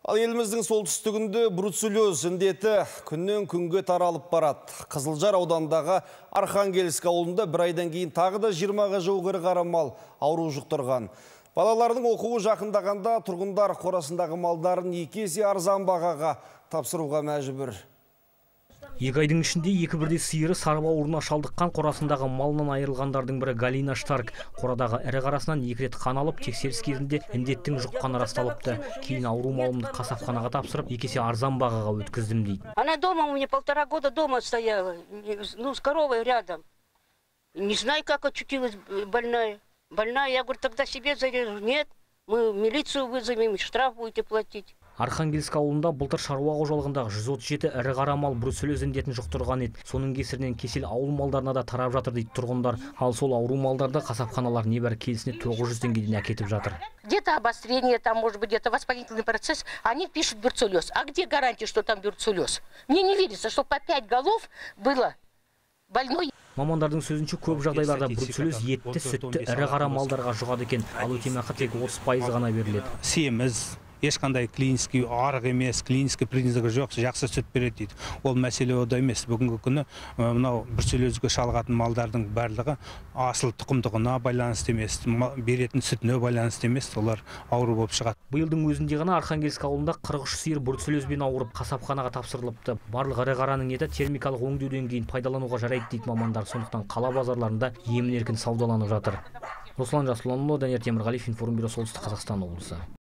Ал еліміздің солтүстігінде бруцеллез індеті күннен күнге таралып барады. Қызылжар аудандағы Архангельск ауылында бір айдан кейін тағы да 20-ға жуық ірі қара мал ауру жұқтырған. Балалардың оқуы жақындағанда тұрғындар қорасындағы малдарын 2 есе арзан бағаға тапсыруға мәжбүр. 2 айдың ішінде 2 бірдей сиыры сарып ауруына шалдыққан. Қорасындағы малынан айырылғандардың бірі Галина Штарк. Қорадағы ірі қарасынан 2 рет қан алып, тексеріс кезінде індеттің жұққаны расталыпты. Кейін ауру малымды қасапханаға тапсырып, 2 есе арзан бағаға өткіздім дейді. Она дома у меня 1,5 года дома стояла, с коровой рядом. Не знаю, как очутилась больная. Я говорю, тогда себе зарежу. Нет, мы милицию вызовем, штраф будете платить. Архангельск ауылында былтыр шаруа қожалығындағы 137 ірі қара мал бруцеллез індетін жұқтырған еді. Соның кесірінен кесел ауыл малдарына да тарап жатыр дейді тұрғындар. Ал сол ауру малдарды қасапханалар небәрі келісіне 900 теңгеден әкетіп жатыр. Где-то обострение, там может быть где-то воспалительный процесс, они пишут бруцеллез. А где гарантия, что там бруцеллез? Мне не верится, что по 5 голов было больной. Мамандардың сөзінше көп жағдайларда бруцеллез етті, сүтті ірі қара малдарға жұғады екен. Ал өтемақы тек 30% ғана беріледі. Семіз ешқандай клинический арық емес, клинический признагы жоқ, жақсы сүт береді дейді. Ол мәселе ода емес. Бүгінгі күні мынау бруцеллезге шалғатын малдардың барлығы асыл тұқымдығына байланысты емес, беретін сүтіне байланысты емес, олар ауру болып шығады. Биылдың өзінде ғана Архангельск ауылында 43 сиыр бруцеллезбен ауырып қасапханаға тапсырылыпты. Барлық ірі қараның еті термикалық өңдеуден кейін пайдалануға жарайды дейді мамандар. Сондықтан қала базарларында емін-еркін саудаланып жатыр. Руслан Жасұланұлы, Данияр Темірғалиев, Информбюро, Солтүстік Қазақстан облысы.